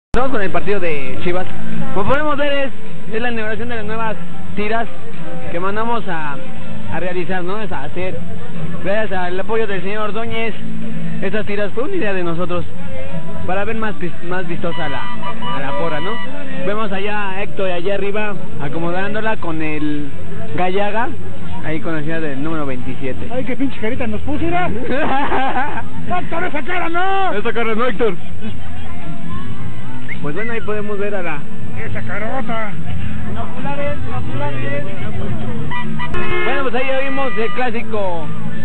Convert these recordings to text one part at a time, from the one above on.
Vamos con el partido de Chivas. Como podemos ver es la inauguración de las nuevas tiras que mandamos a realizar, ¿no? Es a hacer. Gracias al apoyo del señor Ordóñez, estas tiras fue una idea de nosotros para ver más vistosa a la porra, ¿no? Vemos allá a Héctor allá arriba acomodándola con el Gallaga, ahí con la ciudad del número 27. Ay, qué pinche carita nos puso, ¿no? ¡Héctor, esa cara no! Esa cara no, Héctor. Pues bueno, ahí podemos ver a la... ¡Esa carota! ¡Binoculares! Bueno, pues ahí ya vimos el clásico...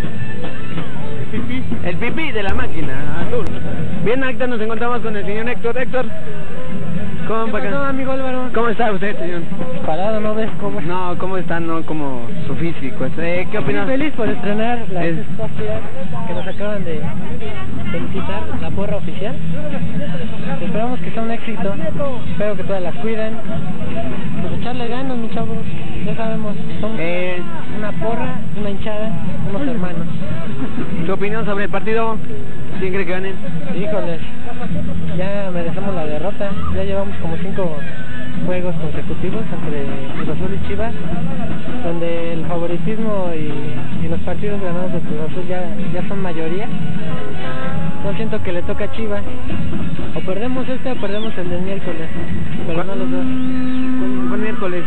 el pipí de la máquina azul. Bien, acá nos encontramos con el señor Héctor. Héctor, ¿cómo para acá? Amigo Álvaro. ¿Cómo está usted, señor? Parado, ¿no ves cómo? No, ¿cómo está? No, como su físico. ¿Qué opinas? Muy feliz por estrenar las dos tiras que nos acaban de felicitar, la porra oficial. Esperamos que sea un éxito. Espero que todas las cuiden. Pues echarle ganas, mis chavos. Ya sabemos, somos una porra, una hinchada, unos hermanos. ¿Tu opinión sobre el partido? ¿Quién cree que ganen? Híjoles, ya merecemos la derrota. Ya llevamos como 5 juegos consecutivos entre Cruz Azul y Chivas, donde el favoritismo y los partidos ganados de Cruz Azul ya son mayoría. No siento que le toca a Chivas. O perdemos este o perdemos el del miércoles. Pero no los dos. ¿Cuál miércoles?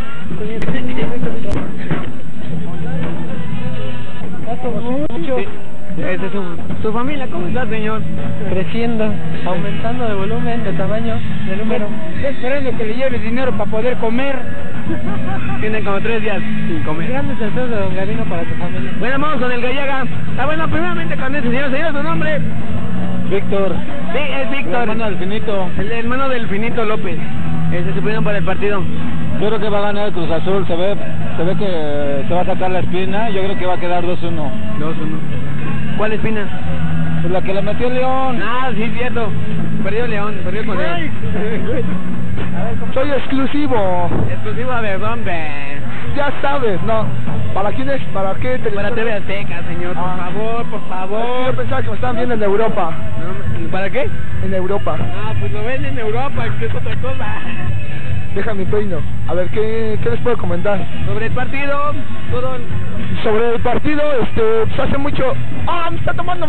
Mucho. Sí. Esa es su familia. ¿Cómo está, señor? Creciendo, aumentando de volumen, de tamaño, de número. Estoy esperando que le lleve dinero para poder comer. Tiene como 3 días sin comer. Grandes deseos de Don Gavino para tu familia. Bueno, vamos con el Gallaga. Bueno, primeramente con ese señor. Señor, ¿su nombre? Víctor. Sí, es Víctor. El hermano del Finito. El hermano del Finito López. Ese se opinión para el partido. Yo creo que va a ganar el Cruz Azul. Se ve que se va a sacar la espina. Yo creo que va a quedar 2-1. 2-1. ¿Cuál espina? Pues la que le metió León. Ah, sí, cierto. Perdió León, perdió con él. Soy exclusivo. Exclusivo a ver, ¿dónde? Ya sabes, ¿no? ¿Para quién es? ¿Para qué? Para TV Azteca, señor, por favor. Yo pensaba que me estaban viendo en Europa. No, ¿para qué? En Europa. Ah, pues lo ven en Europa, que es otra cosa. Deja mi peino. A ver, ¿qué les puedo comentar? Sobre el partido, todo... Sobre el partido, pues hace mucho... ¡Ah, me está tomando!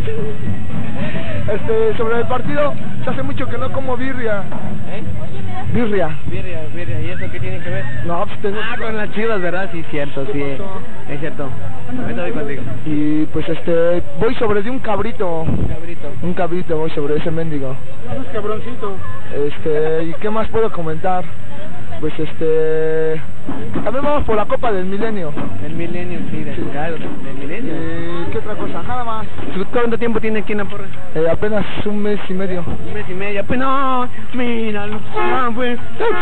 Sobre el partido, se hace mucho que no como birria. ¿Eh? Birria. Birria, ¿y eso qué tiene que ver? No, pues tengo... Ah, con las Chivas, ¿verdad? Sí, cierto, sí. Es cierto. Ahorita voy contigo. Y pues voy sobre de un cabrito. Un cabrito voy sobre ese mendigo. Vamos, cabroncito. ¿Y qué más puedo comentar? Pues también vamos por la Copa del Milenio. El Milenio, sí, claro, del Milenio. ¿Qué otra cosa? Nada más. ¿Cuánto tiempo tiene aquí en la porra? Apenas 1 mes y medio. 1 mes y medio. Pues no, míralo. No, pues.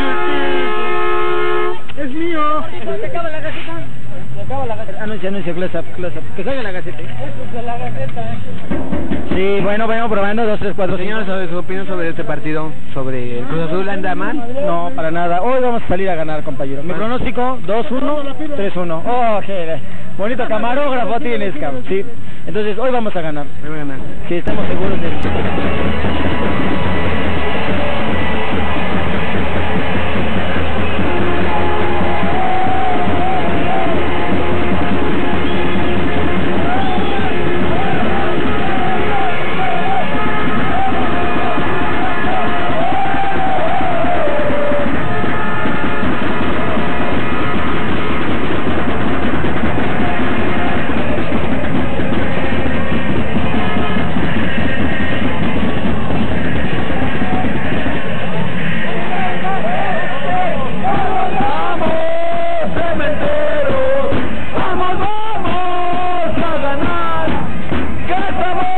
Es mío. ¿Se acaba la gaceta? Se acaba la gaceta. Anuncio, close up. Que salga la gaceta. Eso es de la gaceta. Sí, bueno, vengo probando 2, 3, 4. Señor, sobre su opinión sobre este partido, sobre el Cruz Azul, ¿anda mal? No, para nada. Hoy vamos a salir a ganar, compañero. Mi pronóstico, 2-1, 3-1. Oh, qué bonito camarógrafo tienes, cabrón. Sí. Entonces, hoy vamos a ganar. Me voy a ganar. Sí, estamos seguros de eso. ¡Vamos a ganar! ¡Qué sabor!